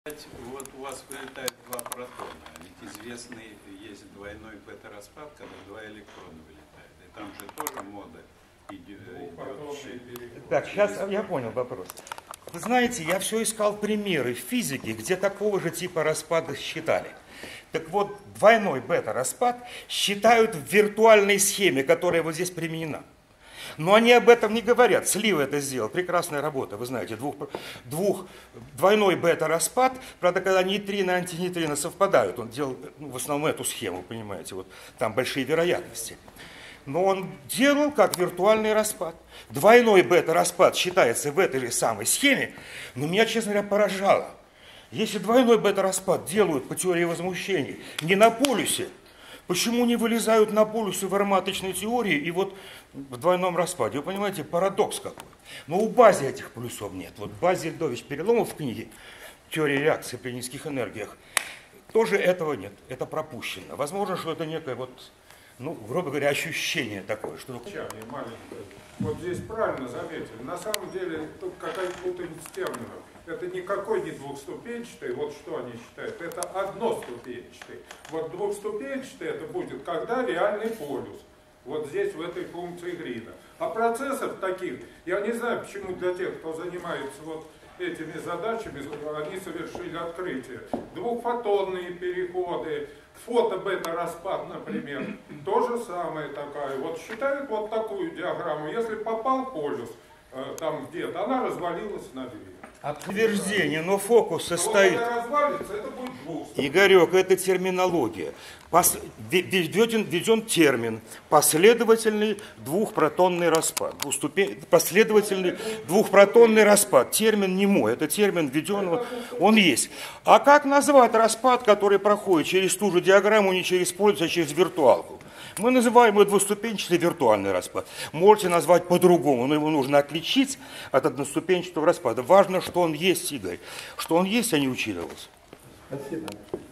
Вот у вас вылетает два протона. Ведь известный есть двойной бета-распад, когда два электрона вылетают. И там же тоже мода идет. Так, сейчас я понял вопрос. Вы знаете, я все искал примеры в физике, где такого же типа распада считали. Так вот, двойной бета-распад считают в виртуальной схеме, которая вот здесь применена. Но они об этом не говорят. Слив это сделал. Прекрасная работа, вы знаете. Двойной бета-распад. Правда, когда нейтрино и антинейтрино совпадают, он делал в основном эту схему, понимаете. Вот там большие вероятности. Но он делал как виртуальный распад. Двойной бета-распад считается в этой же самой схеме. Но меня, честно говоря, поражало. Если двойной бета-распад делают по теории возмущений не на полюсе, почему не вылезают на полюсы в ароматочной теории и вот в двойном распаде? Вы понимаете, парадокс какой. Но у базы этих полюсов нет. Вот Базиль Ильдович Переломов в книге «Теория реакции при низких энергиях» тоже этого нет. Это пропущено. Возможно, что это некое вот, ну, грубо говоря, ощущение такое, что... Вот здесь правильно заметили. На самом деле тут какая-то путаница терминов. Это никакой не двухступенчатый, вот что они считают, это одноступенчатый. Вот двухступенчатый это будет, когда реальный полюс. Вот здесь, в этой функции Грина. А процессов таких, я не знаю, почему для тех, кто занимается вот этими задачами, они совершили открытие. Двухфотонные переходы, фото-бета-распад, например, то же самое такая. Вот считают вот такую диаграмму. Если попал полюс там где-то, она развалилась на две. Подтверждение, но фокус состоит... Это будет Игорек, это терминология. Введен термин последовательный двухпротонный распад. Последовательный двухпротонный распад. Термин не мой, это термин введенного, он есть. А как назвать распад, который проходит через ту же диаграмму, не через полюс, а через виртуалку? Мы называем его двуступенчатый виртуальный распад. Можете назвать по-другому, но его нужно отличить от одноступенчатого распада. Важно, что он есть, Игорь. Что он есть, а не учитывался. Спасибо.